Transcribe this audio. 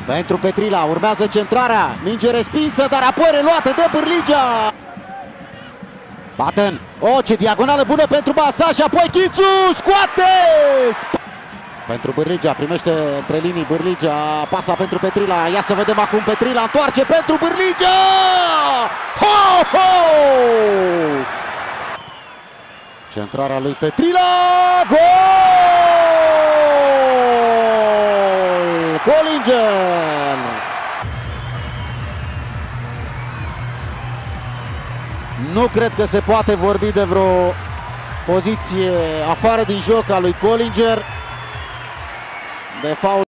Pentru Petrila, urmează centrarea, minge respinsă, dar apoi reluată de Bârligea. Baten, ce diagonală bună pentru Basa și apoi Chițu, scoate! Pentru Bârligea, primește între linii Bârligea, pasa pentru Petrila, ia să vedem acum Petrila, întoarce pentru Bârligea! Ho, ho! Centrarea lui Petrila, gol! Collinger! Nu cred că se poate vorbi de vreo poziție afară din joc a lui Collinger, de faul.